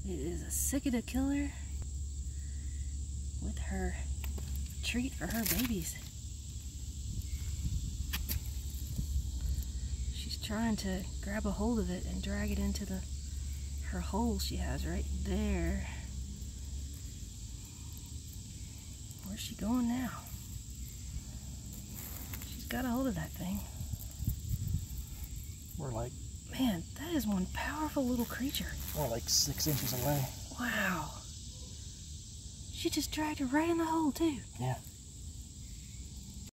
It is a cicada killer with her treat for her babies. She's trying to grab a hold of it and drag it into her hole she has right there. Where's she going now? She's got a hold of that thing. We're like... Man, that is one powerful little creature. We're like 6 inches away. Wow. She just dragged her right in the hole, too. Yeah.